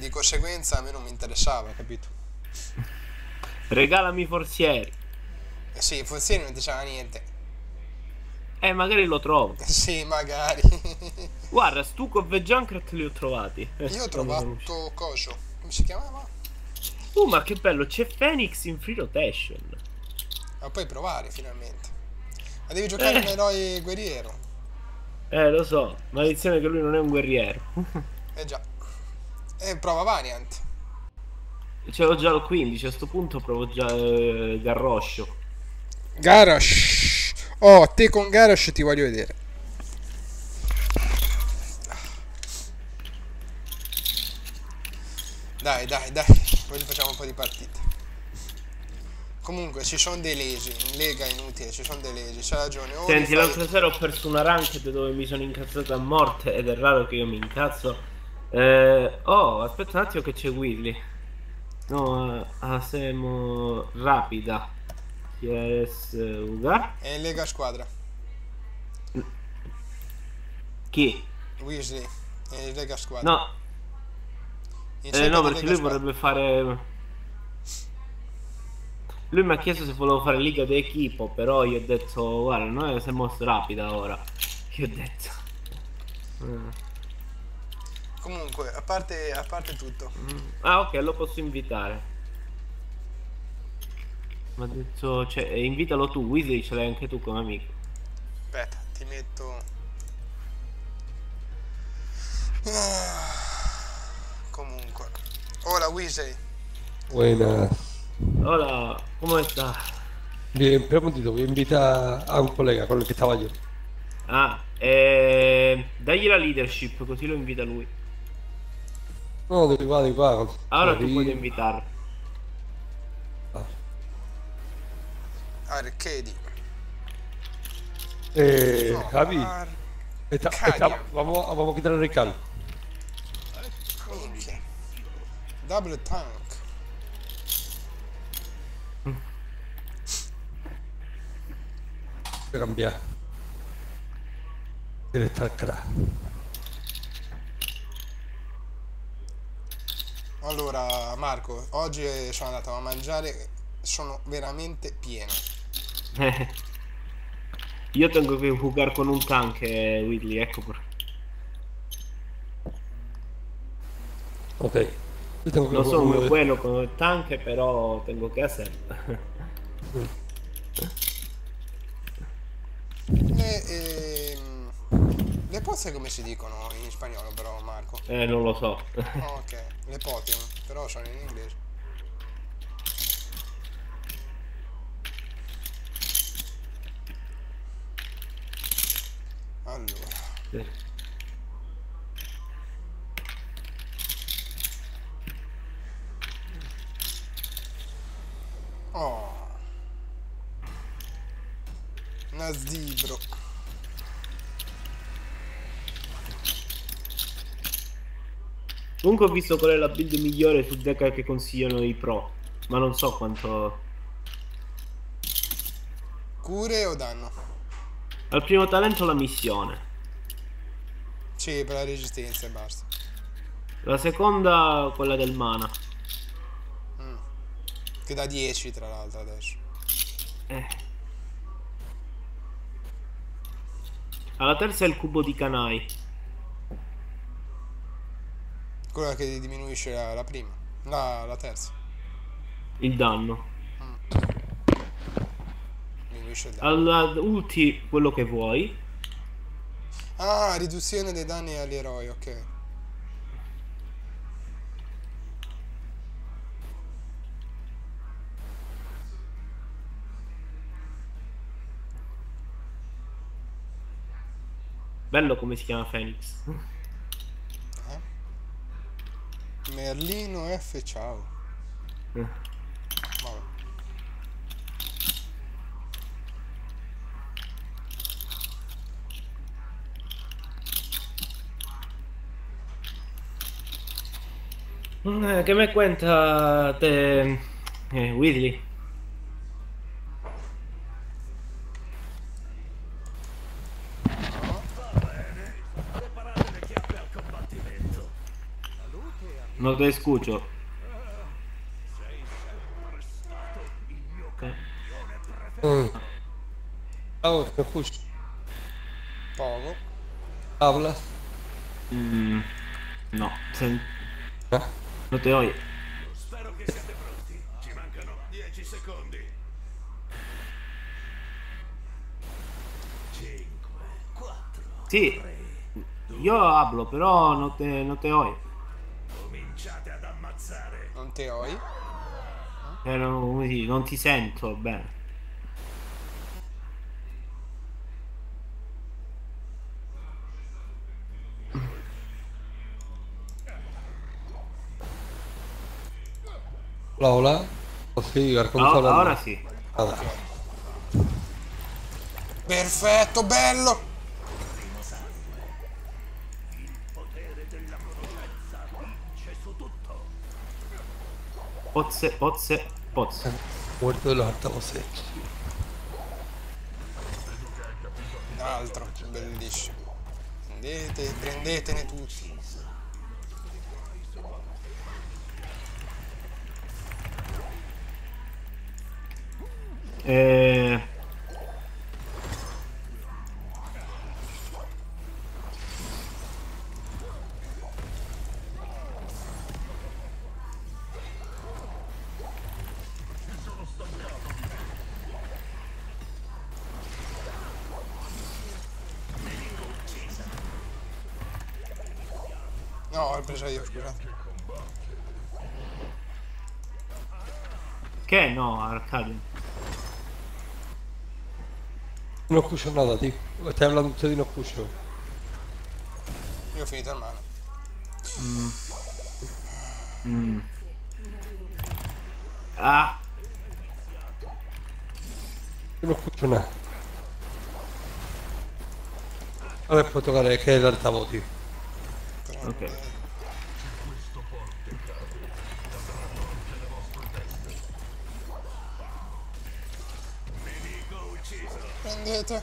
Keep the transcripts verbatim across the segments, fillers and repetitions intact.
di conseguenza a me non mi interessava, capito? Regalami i forzieri. Eh sì, Fonzieri non diceva niente. Eh, magari lo trovo. Eh sì, magari. Guarda, Stukov e Junkrat li ho trovati. Eh, Io ho quando sono usciti. trovato coso. Come si chiamava? Uh, ma che bello, c'è Phoenix in free rotation. Ma puoi provare finalmente. Ma devi giocare un Eh, eroe guerriero. eh, lo so. Maledizione che lui non è un guerriero. Eh già. E prova Variant. Ce l'ho già al quindici, a sto punto provo già eh, Garroscio. Garrosh. Oh, te con Garrosh ti voglio vedere. Dai, dai, dai. Poi facciamo un po' di partite. Comunque, ci sono dei lesi. In Lega è inutile, ci sono dei lesi. C'ha ragione. O li Senti, fai... l'altra sera ho perso una ranked dove mi sono incazzato a morte ed è raro che io mi incazzo. Eh, oh, aspetta un attimo che c'è Willy. No, eh, Asemo rapida. Yes, Ugar? È in Lega Squadra. Chi? Weasley. È in Lega Squadra. No, In eh, cerca no, di perché Lega lui Squadra. vorrebbe fare. Lui mi ha chiesto se volevo fare Liga d'Equipo, però io ho detto, guarda, noi siamo rapida ora. Io ho detto. eh, Comunque, a parte, a parte tutto. mm, Ah, ok, lo posso invitare. Mi ha detto, cioè, eh, invitalo tu, Weasley ce l'hai anche tu come amico. Aspetta, ti metto... Ah, comunque. Ora Weasley. Buenas. Ora, come sta? Bien, preguntito, voy a invitar a un colega con el que estaba yo. Ah, eh, dagli la leadership, così lo invita lui. No, da igual, da igual. Ora tu puoi David. invitarlo. Ah. Arcadi. Eh, No, Javi, está, Arcadia. está- vamos, vamos a quitar el recal. Minchia. Double tank. Voy a cambiar. El StarCraft. Allora, Marco, oggi sono andato a mangiare. Sono veramente pieno. Io tengo che giocare con un tank, eh, Whitley, ecco per. Ok. Yo tengo que Non jugar sono uno muy de... bueno con el tanque, però tengo che hacer. Le, ehm, le pozze come si dicono in spagnolo però, Marco? Eh, non lo so. Oh, ok, le potion, però sono in inglese. Allora, oh, Nasdibro. Comunque ho visto qual è la build migliore su deck che consigliano i pro, ma non so quanto. Cure o danno? Al primo talento la missione. Sì, per la resistenza e basta. La seconda quella del mana. Mm. Che da dieci tra l'altro adesso. Eh. Alla terza è il cubo di Kanai. Quella che diminuisce la, la prima. La, la terza. Il danno. Diminuisce il danno. Alla ulti quello che vuoi. Ah, riduzione dei danni agli eroi, ok. Bello come si chiama Phoenix. Eh? Merlino F, ciao. Vabbè. Eh, che me cuenta te, eh, Whitley? no te escucho. Ok. Mm. Ahora te escucho. Poco. Hablas. Mm, no, sen- ¿Ah? no te oye. Spero che siate pronti. Ci mancano dieci secondi. cinque, quattro, Sì, io hablo, però non te, non te oye. cominciate ad ammazzare. Non te oi? Eh, non, come si dice, non ti sento bene. Hola, hola. Oh, sì, racconta Ah, la ora sì. Ah, dai. Perfetto, bello! Pozze, pozze, pozze. Muerto de los altavoces. Altro, bellissimo. Prendete, prendetene tutti. Eh, No, ho preso io, scusate. che no, Arcadio? No escucho nada, tío. Está hablando usted y no escucho. Io ho finito il mano. Mm. Ah, Yo no escucho nada. Ahora después tocaré, es que es el altavoz, tío. ok. Prendete.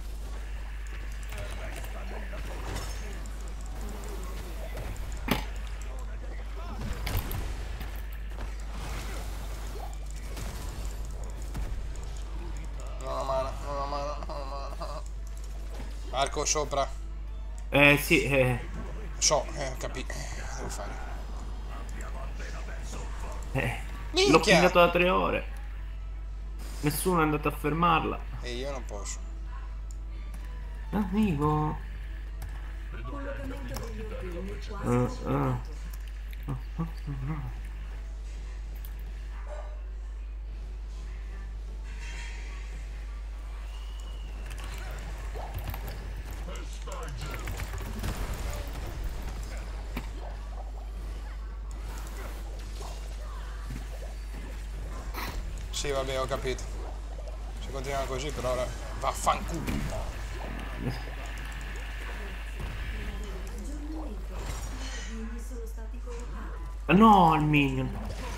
Non ho mana, non ho mana, non ho mana. Marco sopra. Eh sì, eh, So, eh, capì. Devo fare. eh, l'ho Minchia! pingato da tre ore. Nessuno è andato a fermarla. E io non posso. Amico. Eh, eh. Sì, vabbè, ho capito. Se continua così, però ora vaffanculo. Ah, no, il minion.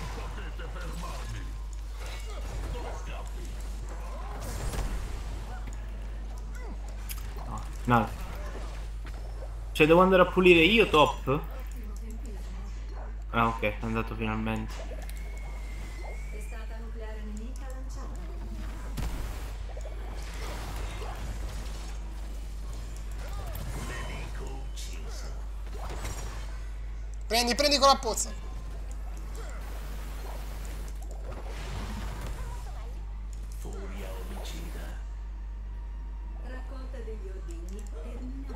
No, nada. Cioè, devo andare a pulire io top? Ah, ok, è andato finalmente. Testata nucleare nemica lanciata. Prendi, prendi con la pozza. Furia omicida. Raccolta degli ordini terminata.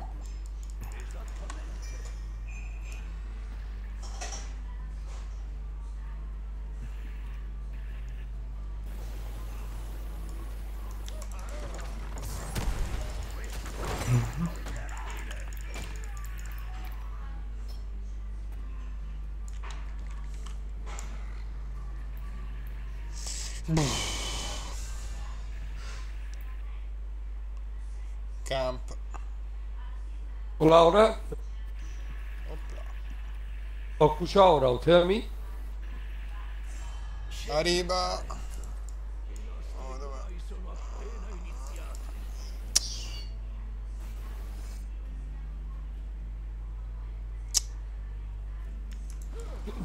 Camp. Hola, ahora. ¿Lo escucho ahora usted a mí? Arriba. Oh, dov'è?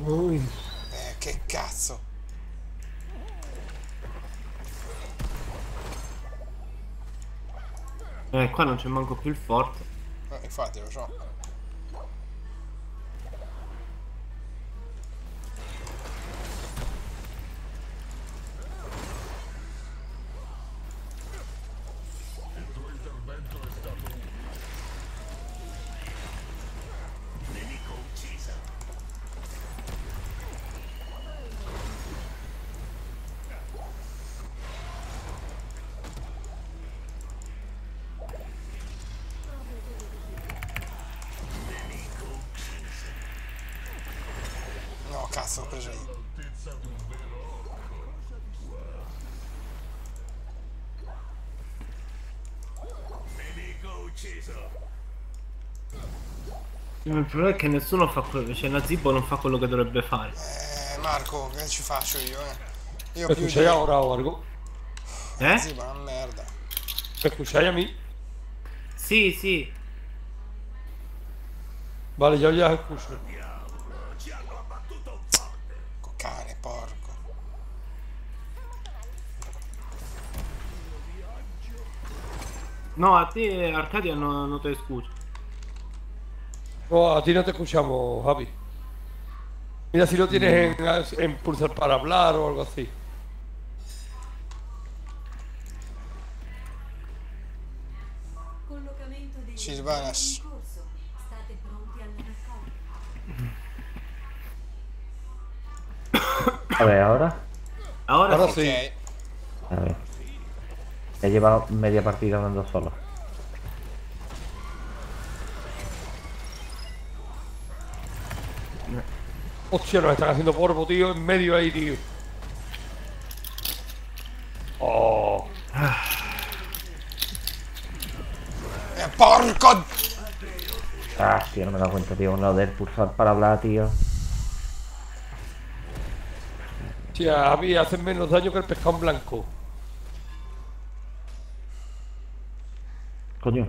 Uy. Eh, che cazzo. Eh, qua non c'è manco più il forte. Eh, infatti lo so. No, cazzo, l'ho preso io. Nemico ucciso. Il problema è che nessuno fa quello. Cioè, Nazibo non fa quello che dovrebbe fare. Eh, Marco, che ci faccio io, eh? Io ¿Me più escucháis di... ahora o algo? Eh? Sì, ma una merda. ¿Me escucháis a mí? Sì, sì. Vale, yo ya os escucho. Ci hanno abbattuto un forte. Cane, porco. No, a te, Arcadia, no, no te escucho. No, a ti no te escuchamos, Javi. Mira si lo tienes en, en pulsar para hablar o algo así. Collocamento dei Sylvanas. in corso. State pronti alla raccolta. A ver, ahora. Ahora, Ahora sì. sí. Ok. A ver. He llevado media partida andando solo. Hostia, nos están haciendo polvo, tío, en medio ahí, tío. Oh. Eh, porco! Ah, tío, no me he dado cuenta, tío. Con lo del pulsar para hablar, tío. Hostia, Javi, hacen menos daño que el pescado en blanco. Coño.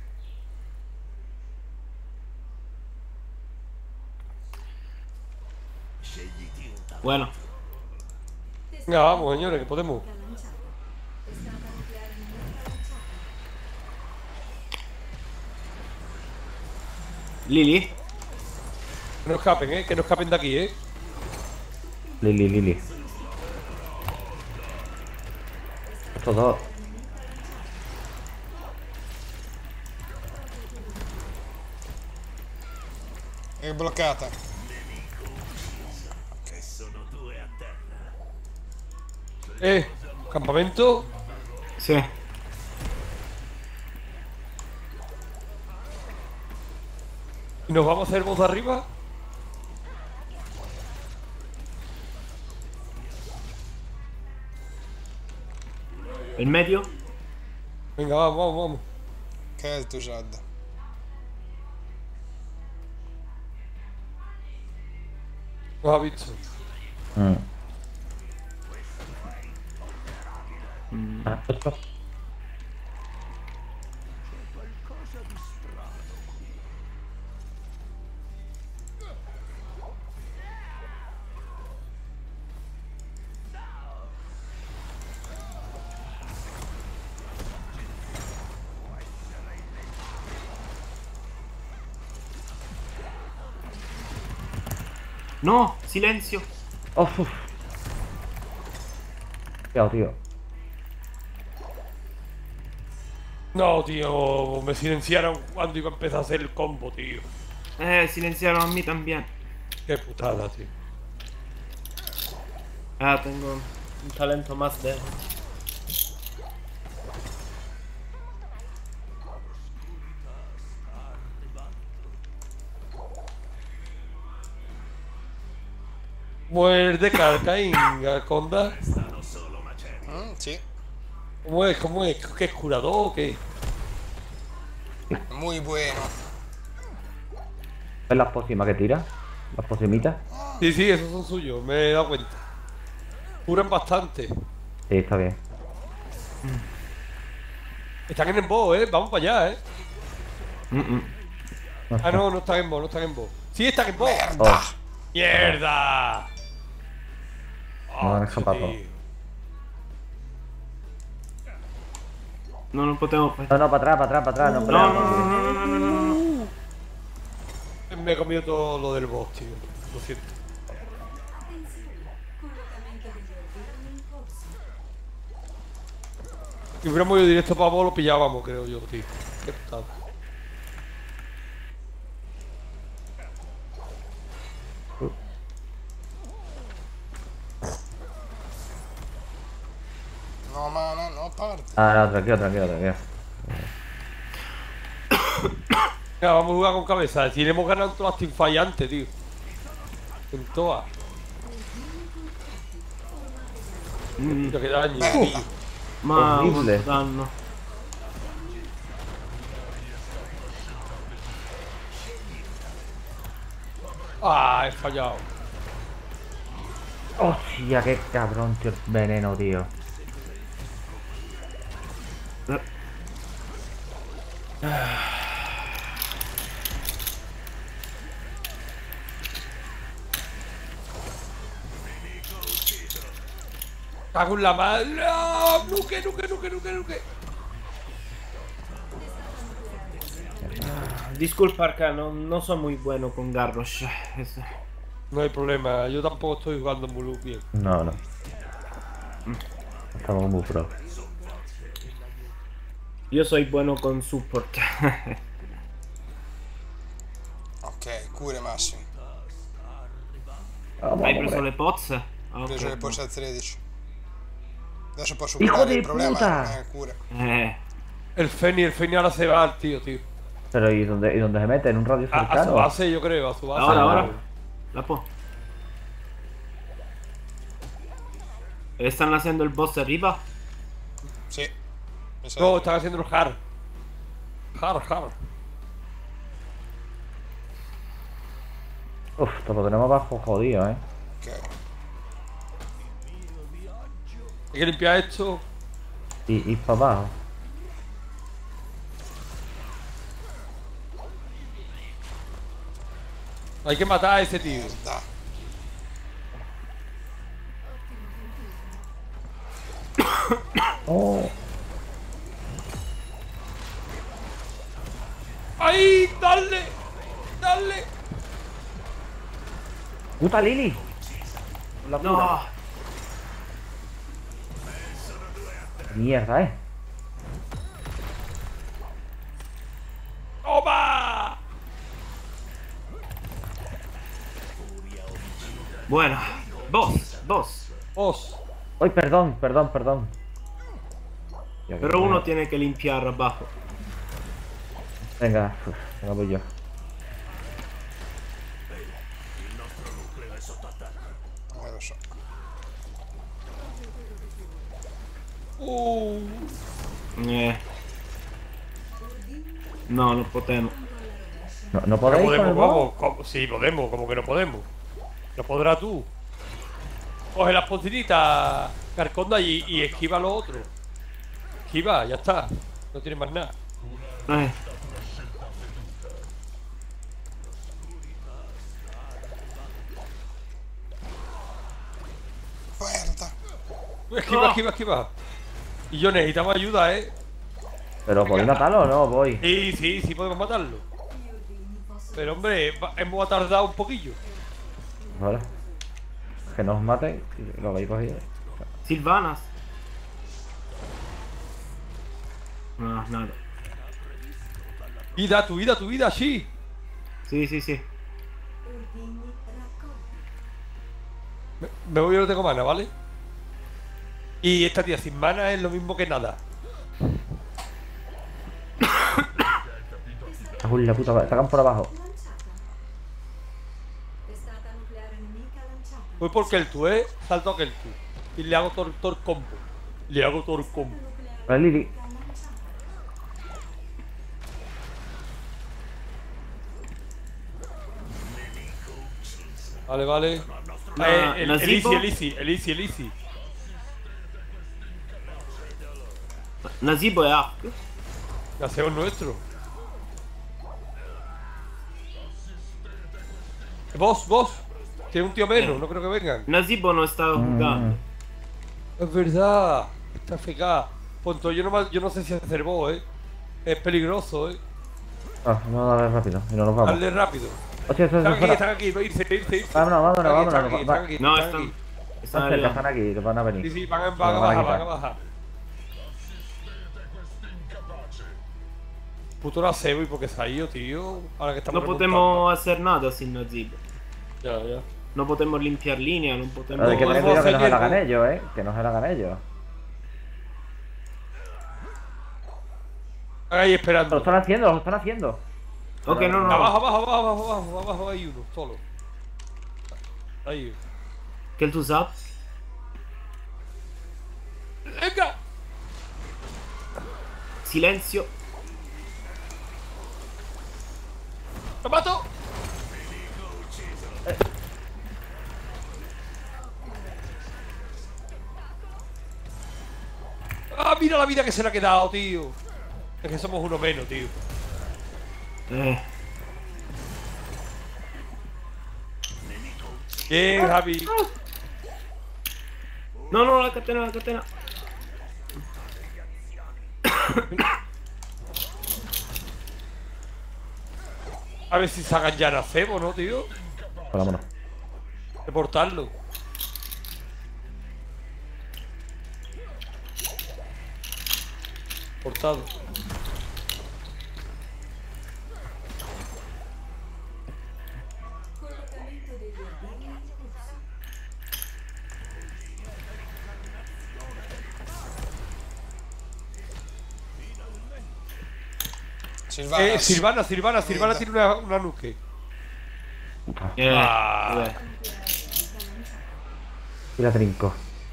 Scegliti un tavolino. Bueno, Venga, vamos, señores, que podemos. Lanciata. Testata nucleare nemica lanciata. Lili? Que no escapen, eh, que no escapen de aquí, eh. Lili, Lili. Estos dos. È bloccata. Che sono due a terra. Eh, campamento. Sì. Y nos vamos a hacer voz de arriba. Il medio? Venga, vamos, vamos, vamos. Che è il tuo Jad? Nos ha visto. Mm. Ah, esto. No, silenzio. Oh, uf. Cuidado, tío. No, tío, me silenciaron cuando iba a empezar a hacer el combo, tío. Eh, silenciaron a mí también. Qué putada, tío. Ah, tengo un talento más de... Muerde, Caín, Conda. Stanno solo macelli. Mm, sì. ¿Cómo es? ¿Cómo es? ¿Qué es curador o qué? Muy bueno. ¿Ves las pócimas que tira? Las pocimitas. Sí, sí, esos son suyos, me he dado cuenta. Curan bastante. Sí, está bien. Están en embo, eh. Vamos para allá, eh. Mm, mm. No Ah, sé. no, no están en embo, no están en embo. Sí, están en embo. Merda! ¡Mierda! No han Oh, escapado. tío. No, non potevo fare. No, no, para atrás, para atrás, para atrás. No, No, peleamos. no, no, no, no, no, no, no. Me he comido todo lo del boss, tío. Lo siento. Attenzione, collocamento degli ordini in corso. Si hubiéramos ido directo para vos, lo pillábamos, creo yo, tío. Qué putada. No, ma no, no, parte. Ah, no, tranquilo, tranquilo, tranquilo. Venga, vamos a jugar con cabeza. Si le hemos ganado todas las teamfights antes, tío. En todas. Mira qué daño. Bella. Ma Orribile. quanto danno. Ah, he fallado. Hostia, qué cabrón, tío. Veneno, tío. Cago en la madre. ¡No! ¡Nuque, nuque, nuque, nuque, nuque! Disculpa, Arca, no, no soy muy bueno con Garrosh. Es- No hay problema. Yo tampoco estoy jugando muy bien. No, no. Estamos muy pro. Io soy bueno con support. Ok, cure massimo. Vamos, Hai vamos, preso hombre. le pozze? Ah, Ho preso le ok. poste al tredici. Adesso posso Hijo curare, di il problema puta! non è cure. Eh, El Feni, el Feni ahora se va al tío, tío. Pero ¿y dónde, ¿y dónde se mete? ¿En un radio A, a su cercano? base, yo creo, a su base. ahora, ahora. La po'. E stanno haciendo il boss arriba? Sì. Mi sa No, di- están haciendo el hard. Hard, hard. Uf, esto lo tenemos bajo jodido, eh. Ok. Hay que limpiar esto. Y, y para abajo. Hay que matar a ese tío. Da. Oh, ¡Ahí! ¡Dale! ¡Dale! puta Lili. La puta. No! Mierda, eh. ¡Toma! Buena. Boss, boss. Os. Ay, perdón, perdón, perdón. Ya que- Però uno tiene che limpiare abajo. Venga, uf, venga, voy yo. Eh, lo so. Uh. Eh. No, non potevo. No, no No podéis con el podemos, boss? vamos. ¿Cómo? Sí, podemos, como que no podemos. No podrás tú. Coge las pocinitas, Carconda, y, y esquiva lo otro. Esquiva, ya está. No tiene más nada. Eh. Merda. Esquiva, No. esquiva, esquiva. Y yo necesitamos ayuda, eh. Pero ¿podéis matarlo o no? Voy. Sí, sí, sí podemos matarlo. Pero hombre, va- hemos tardado un poquillo. Vale. Que nos maten y lo habéis cogido. Silvanas. No, nada. Vida, tu vida, tu vida, sí. Sì, sì, sì. Ordini raccolti. Me, me voy y no tengo mana, ¿vale? Y esta tía sin mana es lo mismo que nada. Uy, la puta, sacan por abajo. Lanciata. Testata nucleare nemica lanciata. Voy por Keltu, eh. Salto a Keltu. Y le hago todo todo el combo. Le hago todo el combo. Nucleare Vale, Lili. nemica lanciata. Vale, vale. Ma Eh, el, el Nasibo? easy, el easy, el easy, el easy. Nasibo è up. El aseo es nuestro. Vos, vos. Tiene un tío menos, no creo que vengan. Nazibo no estaba jugando. Es verdad. Está fecado. Ponto, yo no, me- yo no sé si hacer vos, eh. Es peligroso, eh. Ah, vamos a darle rápido y no nos vamos. Darle rápido. Hostia, eso Están es aquí, fuera. están aquí, irse, irse, irse. Vámonos, vámonos, Están aquí, vámonos. están aquí, va- están aquí, No, están están, aquí. están Están cerca, arriba. están aquí, que van a venir. Sí, sí, van a, van a Nos van a bajar, van quitar. a bajar. Puto la cebo y porque se ha ido, tío. Ahora que estamos No podemos hacer nada sin Nazibo. remontando. Ya, ya. No podemos limpiar línea, no podemos... Pero hay que No, tener eso cuidado que hace no se la hagan hierro. ellos, eh. Que no se la hagan ellos. Están ahí Lo esperando. están haciendo, lo están haciendo. Ok, no, no, Abajo, no. abajo, abajo, abajo, abajo, abajo hay uno, solo. Ahí. Quel tu zap? ¡Venga! Silenzio. ¡Lo mato! ¡Ah, mira la vida que se le ha quedado, tío! Es que somos uno menos, tío. Eh, Bien, Javi. no, no, la catena, la catena. A ver si sacan ya a cebo, ¿no, tío? Pues vámonos. De portarlo. Portado. Collocamento degli ordini in corso. Silvana. Eh, Silvana, Silvana, Silvana tiene una, una nuque. Eh, Ah. vabbè. Y la trinco.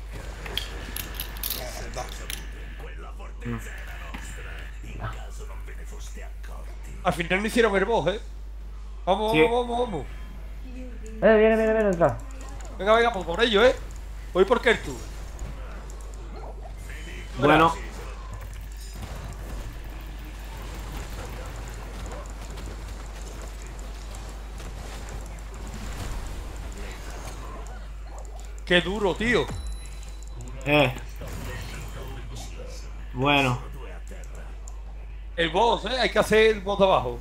Merda. Al final no hicieron el boss, eh. Vamos, Sí. vamos, vamos, vamos. Eh, viene, viene, viene, detrás. Venga, venga, pues por ello, eh. Voy por Kertu. Bueno, Qué duro, tío. eh. Bueno, El boss, eh. Hay que hacer el boss de abajo.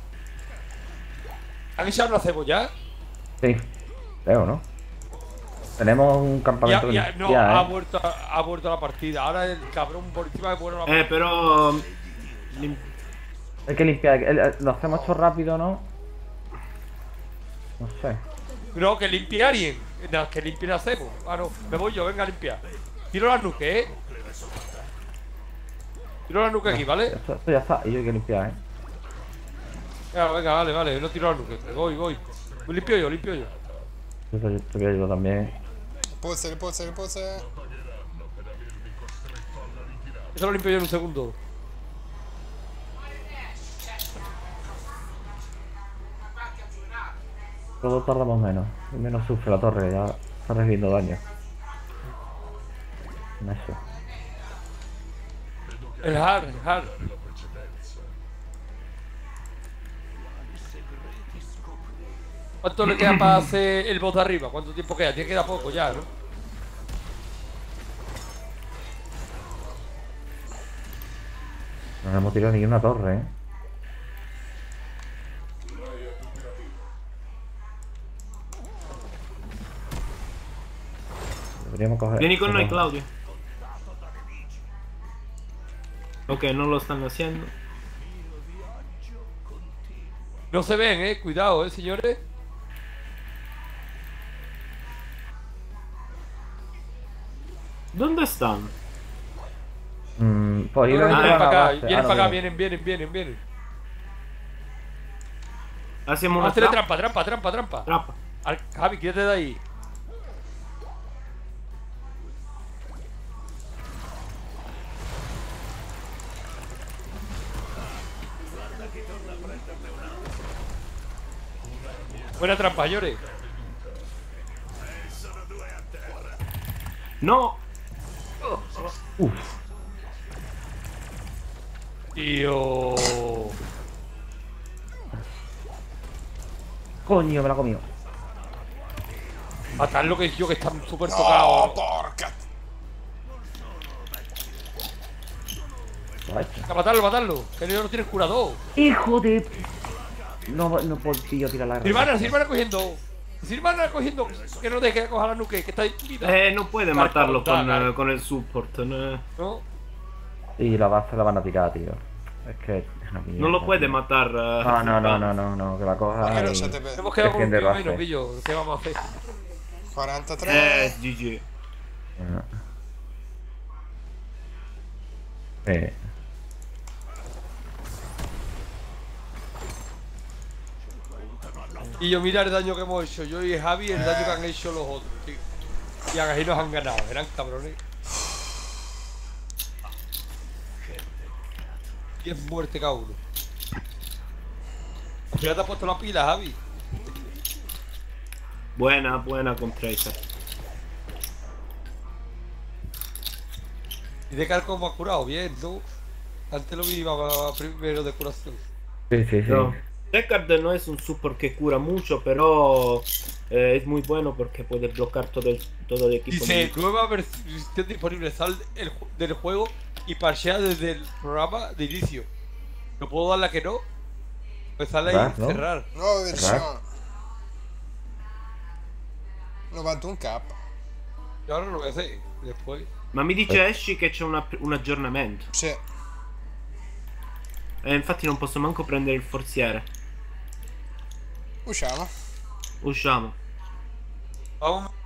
¿Han echado una cebolla? Sí. Creo, ¿no? Tenemos un Ya, campamento ya, de no, limpiar, ha ¿eh? vuelto, a- ha vuelto a la partida. Ahora el cabrón por encima de poner la eh, però... lim- Hay que limpiar. el- el- Lo hacemos esto rápido, ¿no? No sé. No, que limpie alguien. No, que limpie la cebo. Ah, no, me voy yo, venga a limpiar. Tiro la nuque, eh. Tiro la nuque aquí, ¿vale? Esto, esto ya está. Y yo hay que limpiar, ¿eh? Venga, venga, vale, vale. No tiro la nuque. Voy, voy. Me limpio yo, limpio yo. Esto yo te voy a ayudar también. Repose, repose, repose. Eso lo limpio yo en un segundo. Todo tardamos menos. Y menos sufre la torre. Ya está recibiendo daño. En eso. El hard, el hard. ¿Cuánto le queda para hacer el boss de arriba? ¿Cuánto tiempo queda? Tiene que quedar poco ya, ¿no? No hemos tirado ni una torre, ¿eh? Deberíamos coger... Vieni con noi, Claudio. Ok, non lo stanno haciendo. No se ven, eh. Cuidado, eh, señores. ¿Dónde están? Mm, pues ir Vienen a para la acá, base. vienen Ah, no, para acá, vienen. vienen, vienen, vienen, vienen. Hacemos una Hazle trampa. trampa, trampa, trampa, trampa. Trampa. Al- Javi, quédate de ahí. Buena trampa, llore. No. Tío. Coño, me la ha comido. Matarlo que yo que están súper No, tocados. porca. Vaya. Matarlo, matarlo. Que no tienes curador. ¡Hijo de...! No, no puedo tirar la Silvana, Silvana cogiendo. Silvana cogiendo. Que no deje de coger la nuque, que está intimida. Eh, no puede Dale, matarlo dale, con, dale. eh, con el support. No, ¿No? Y la base la van a tirar, tío. Es que es una mierda, no lo puede tío. matar. eh, No, no, no, no, no, no, que la coja Pero y... se te ve. Hemos quedado con un Defiende tío base. menos, pillo. ¿Qué vamos a hacer? cuarantatre. Eh, G G. Eh. Y yo mira el daño que hemos hecho. Yo y Javi, el daño que han hecho los otros, tío. Y ahí nos han ganado. Eran cabrones. diez muertes cada uno. Ya te has puesto la pila, Javi. Buena, buena con Tracer. Y de Carcom me ha curado bien, ¿no? Antes lo vi iba primero de curación. Sí, sí, sí. No. Deckard no es un support que cura mucho, pero eh, es muy bueno porque puede bloquear todo el, todo el equipo. Dice, nueva versión disponible, sal el ju- del juego y parchea desde el programa de inicio. ¿No puedo darle a que no? Pues sale ahí Cerrar, ¿no? cerrar. Nuova versione. novantuno K. Y ahora lo voy a hacer. Después. Ma mi dice Esci che c'è una- un aggiornamento. Sì. E infatti non posso manco prendere il forziere. Usciamo. Usciamo. Vamos